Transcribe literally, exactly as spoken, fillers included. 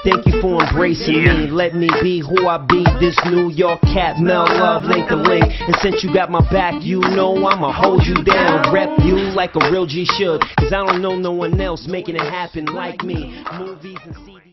Thank you for embracing Yeah. me. Let me be who I be. This New York cat, Mel Love, link the link. And since you got my back, you know I'ma hold you down. Rep you like a real G should. Cause I don't know no one else making it happen like me. Movies and C Ds.